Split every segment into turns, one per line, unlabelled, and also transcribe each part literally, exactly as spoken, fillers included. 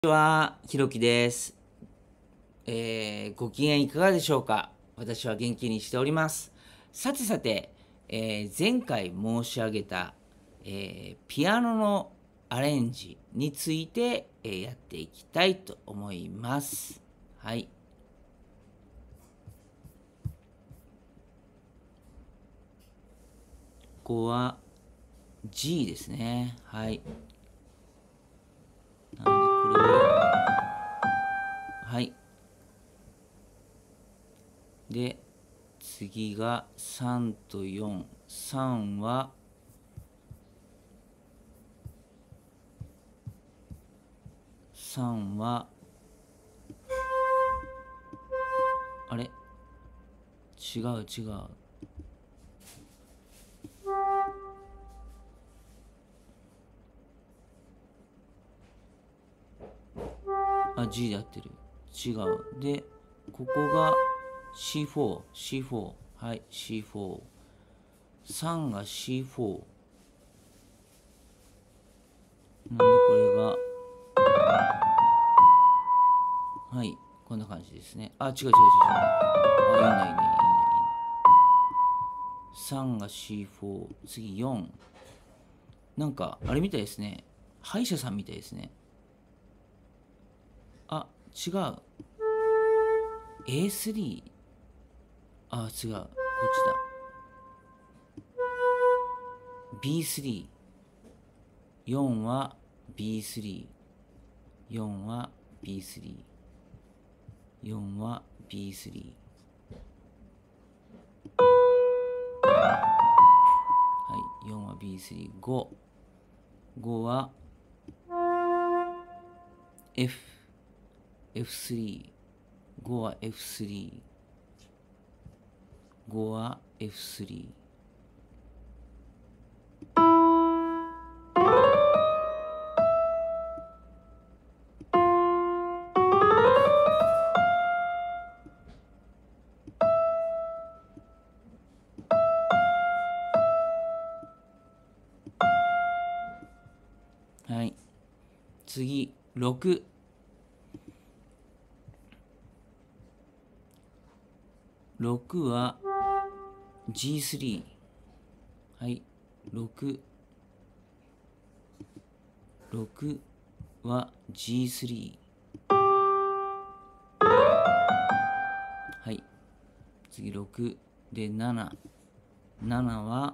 こんにちは、ひろきです。えーご機嫌いかがでしょうか。私は元気にしております。さてさて、えー前回申し上げた、えーピアノのアレンジについて、えーやっていきたいと思います。はい。ここは G ですね。はい。なのでこれを、はい。で、次がさんとよん。さんは、さんは、あれ違う違う。あ、G で合ってる。違う。で、ここが シーフォー、シーフォー。はい、シーフォー。さんが シーフォー。なんでこれが、はい、こんな感じですね。あ、違う違う違う違う。あ、いいねいいねいいねいいね。さんが シーフォー、次よん。なんか、あれみたいですね。歯医者さんみたいですね。あ、違う。エースリー。あ、違う。こっちだ。ビースリー。よんは ビースリー。よんは ビースリー。よんは ビースリー。はい、よんは ビースリー。ご。ごは F。エフスリー。ごは エフスリー。ごは エフスリー。はい。次、ろく。ろくは ジースリー。はい。ろく。ろくは ジースリー。はい。次ろくでなな。ななは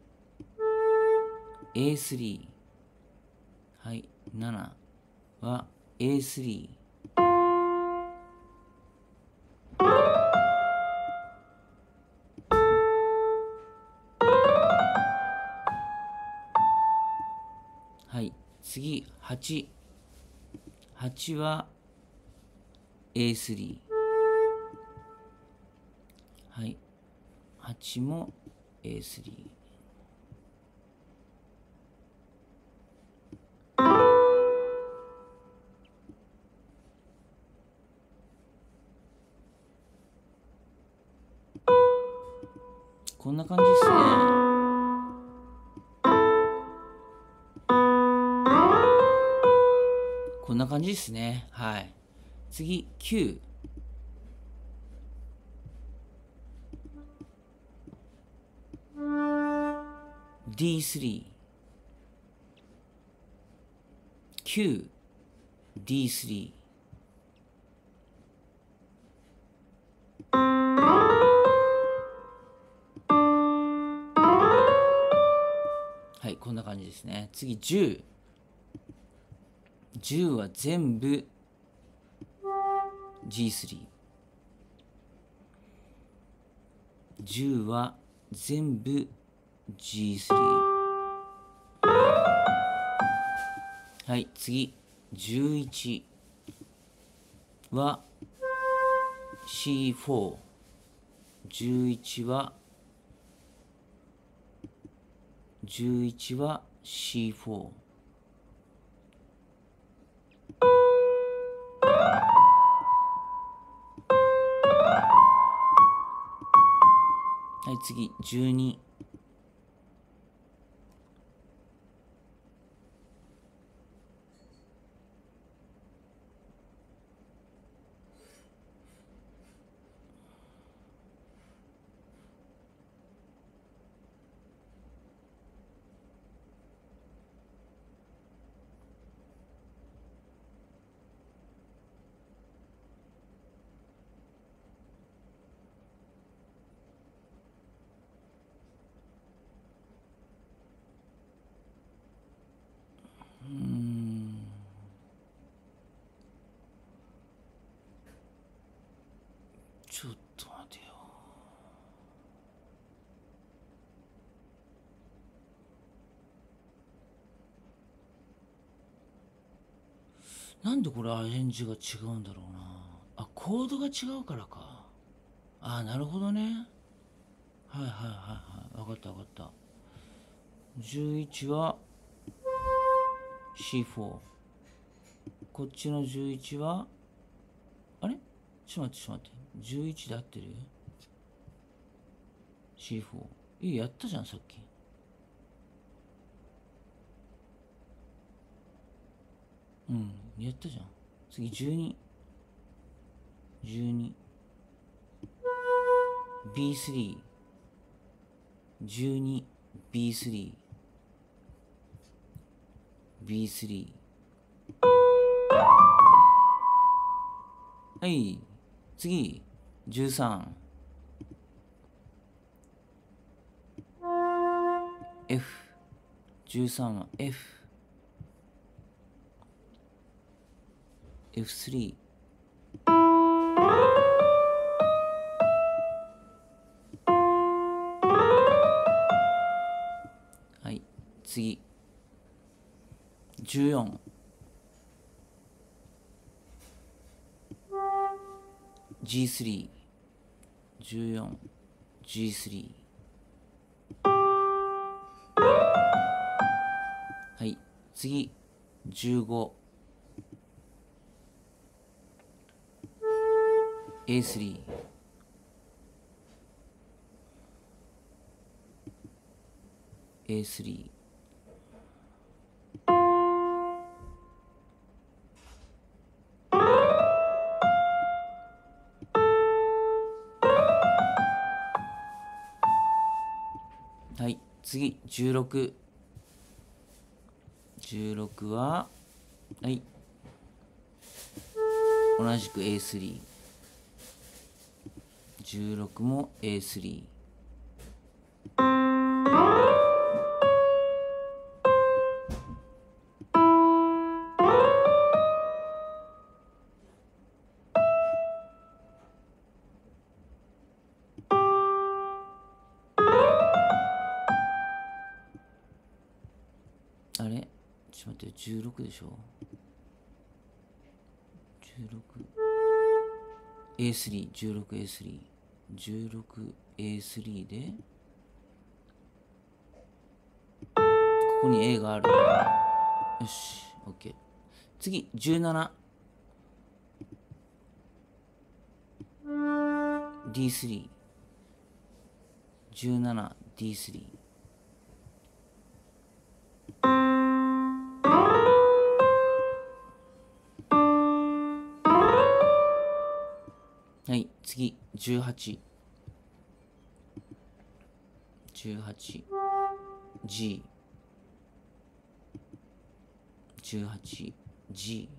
エースリー。はい。ななは エースリー。はい。次、はち。はちは エースリー。はい。はちも エースリー。こんな感じですね。こんな感じですね。はい。次、きゅう。ディースリー。きゅう、ディースリー。はい、こんな感じですね。次、じゅう。じゅうは全部 ジースリー。じゅうは全部 ジースリー。はい、次、じゅういちは シーフォー。じゅういちは、じゅういちは シーフォー。はい、次、じゅうに。 なんでこれアレンジが違うんだろうな。あ、コードが違うからか。あ、なるほどね。はいはいはいはい。わかったわかった。じゅういちは シーフォー。こっちのじゅういちは、あれちょっと待ってちょっと待って。じゅういちで合ってる？ シーフォー。いい、やったじゃん、さっき。うん、やったじゃん。次じゅうに。じゅうに。ビースリー。じゅうに。ビースリー。ビースリー。はい。次。じゅうさん。F。じゅうさんは F。エフスリー。はい。次。じゅうよん。ジースリー。じゅうよん。ジースリー。はい。次。じゅうご。エースリー。エースリー。はい。次。じゅうろく。じゅうろくは、はい。同じく エースリー。じゅうろくも エースリー。あれちょっと待って、じゅうろくでしょ？ じゅうろく。エースリー、じゅうろくエースリー。じゅうろくエースリー で、ここに A がある。よし、OK。次、じゅうなな。ディースリー。じゅうなな、ディースリー。はい、次、じゅうはち。じゅうはち、G。じゅうはち、G。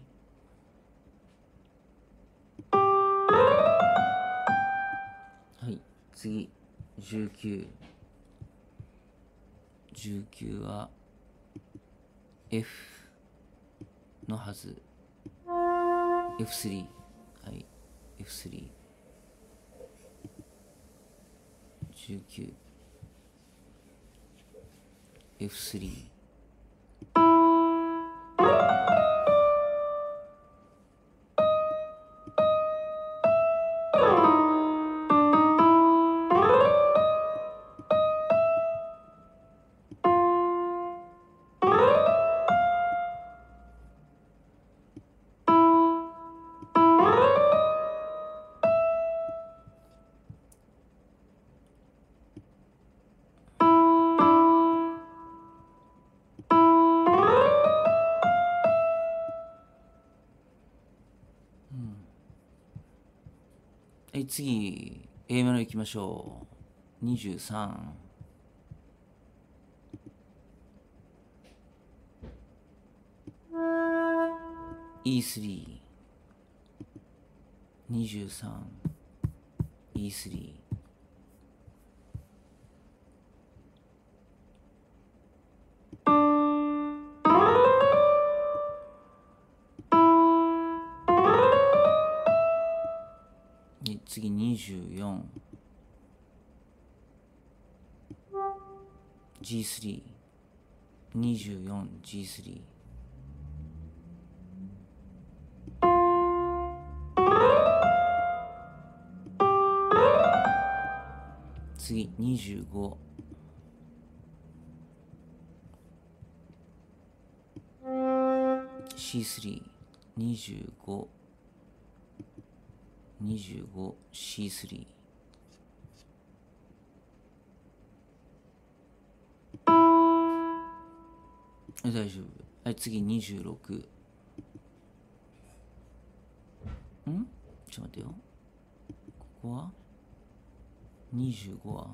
はい、次、じゅうきゅう。じゅうきゅうは F のはず。エフスリー。はい、エフスリー。じゅうきゅう。エフスリー。はい、次、A メロ行きましょう。にじゅうさん。イースリー。にじゅうさん。イースリー。で次、にじゅうよん。ジースリー。にじゅうよん、ジースリー。 次にじゅうご、シースリー、にじゅうご、にじゅうご、シースリー。大丈夫。はい、次にじゅうろく。んちょっと待ってよ。ここはにじゅうごは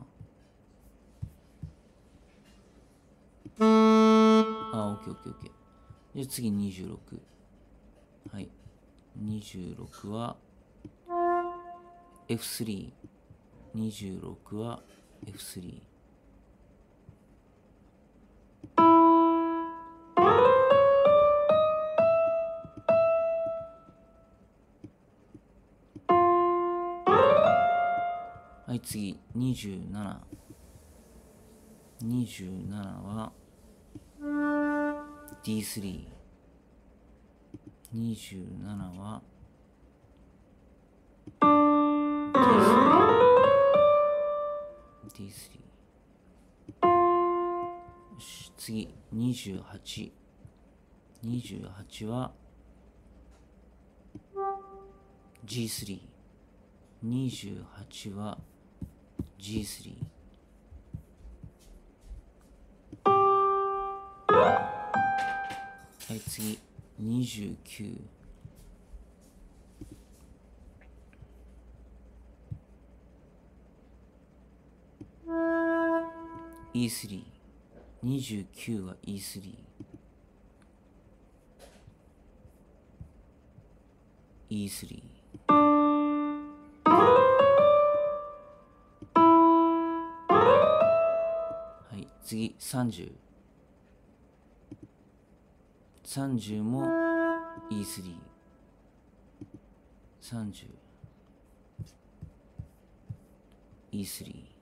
あ、オッケーオッケーオッケー。じゃあ次にじゅうろく。はい。にじゅうろくは エフスリー。にじゅうろくは エフスリー。はい、次、にじゅうなな。にじゅうななは ディースリー。にじゅうななは ディースリー。ディースリー。よし、次、にじゅうはち。にじゅうはちは ジースリー。にじゅうはちは ジースリー。はい、次、にじゅうきゅう。イースリー。にじゅうきゅうは イースリー。イースリー。はい、次、さんじゅう。さんじゅうも イースリー。さんじゅう。イースリー。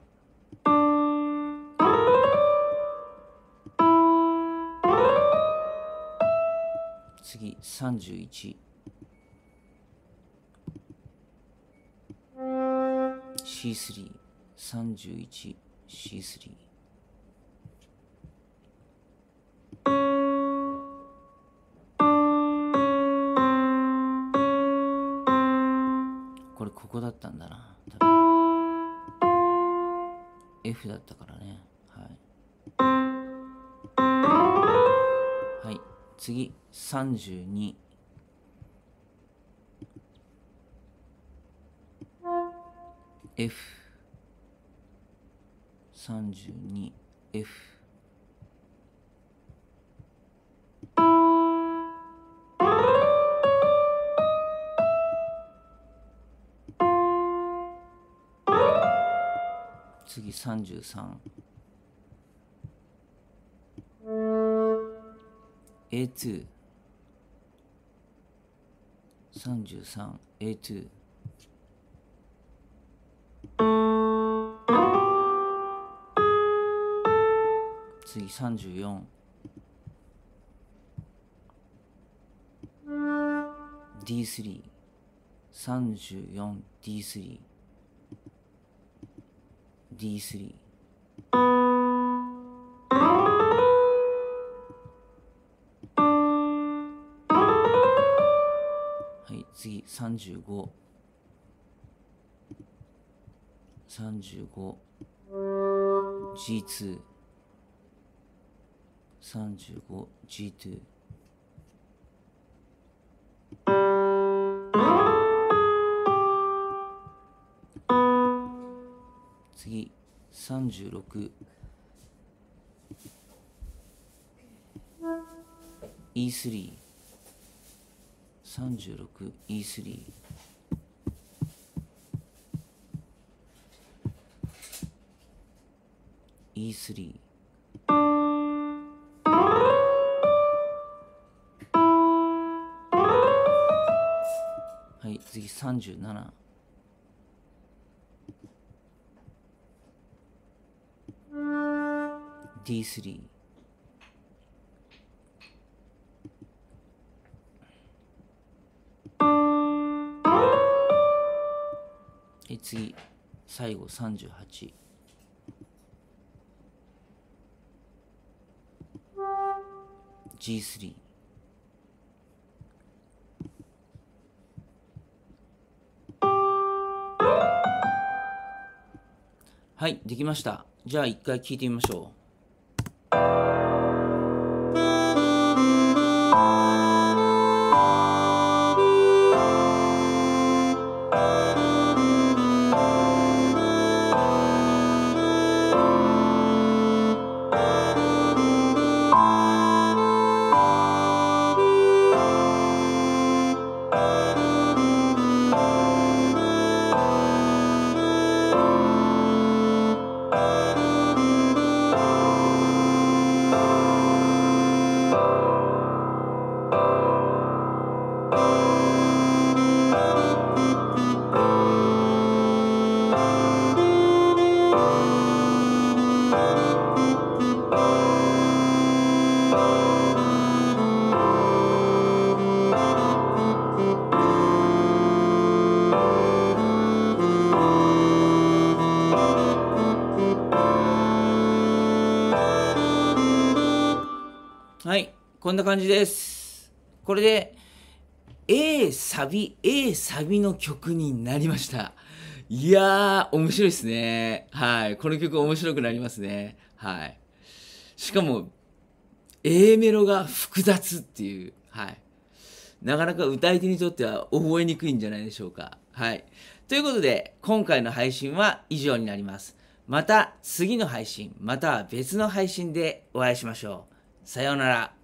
次、さんじゅういち。シースリー。さんじゅういち、シースリー。これここだったんだな。多分 F だったからね。はい。はい。次、さんじゅうに。F。さんじゅうに、F。次、さんじゅうさん。エーツー。さんじゅうさん、エーツー。次、さんじゅうよん。ディースリー。さんじゅうよん、ディースリー。ディースリー。はい、次、さんじゅうご。さんじゅうご。ジーツー。さんじゅうご、ジーツー。次、さんじゅうろく。イースリー。さんじゅうろく、イースリー。イースリー。はい、次さんじゅうなな。ディースリー。はい、次、最後さんじゅうはち。 ジースリー。はい、できました。じゃあ一回聴いてみましょう。はい、こんな感じです。これで A サビ、A サビの曲になりました。いやー、面白いですね。はい、この曲面白くなりますね。はい。しかも、A メロが複雑っていう、はい。なかなか歌い手にとっては覚えにくいんじゃないでしょうか。はい。ということで、今回の配信は以上になります。また次の配信、または別の配信でお会いしましょう。さようなら。